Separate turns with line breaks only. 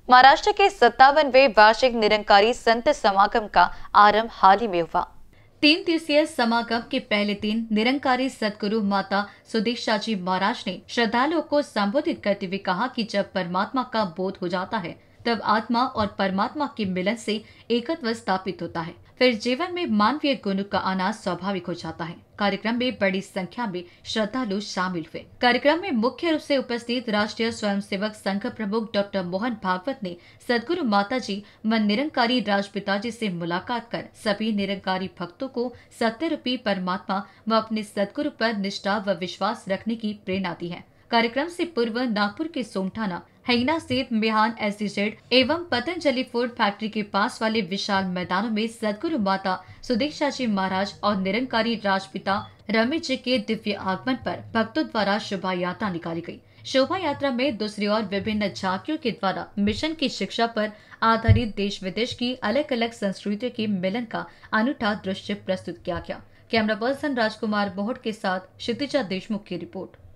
महाराष्ट्र के 57वें वार्षिक निरंकारी संत समागम का आरंभ हाल ही में हुआ।
3 दिवसीय समागम के पहले दिन निरंकारी सद्गुरु माता सुदीक्षा जी महाराज ने श्रद्धालुओं को संबोधित करते हुए कहा कि जब परमात्मा का बोध हो जाता है तब आत्मा और परमात्मा के मिलन से एकत्व स्थापित होता है। फिर जीवन में मानवीय गुणों का आना स्वाभाविक हो जाता है। कार्यक्रम में बड़ी संख्या में श्रद्धालु शामिल हुए। कार्यक्रम में मुख्य रूप से उपस्थित राष्ट्रीय स्वयंसेवक संघ प्रमुख डॉक्टर मोहन भागवत ने सद्गुरु माता जी व निरंकारी राजपिता जी से मुलाकात कर सभी निरंकारी भक्तों को सत्य रूपी परमात्मा व अपने सद्गुरु पर निष्ठा व विश्वास रखने की प्रेरणा दी है। कार्यक्रम से पूर्व नागपुर के सोमठाना हिंगना स्थित मिहान एसडीजेड एवं पतंजलि फूड फैक्ट्री के पास वाले विशाल मैदानों में सद्गुरु माता सुदीक्षा जी महाराज और निरंकारी राजपिता रमेश जी के दिव्य आगमन पर भक्तों द्वारा शोभा यात्रा निकाली गई। शोभा यात्रा में दूसरी ओर विभिन्न झांकियों के द्वारा मिशन की शिक्षा पर आधारित देश विदेश की अलग अलग संस्कृतियों के मिलन का अनूठा दृश्य प्रस्तुत किया गया। कैमरा पर्सन राजकुमार बोहट के साथ क्षितिजा देशमुख की रिपोर्ट।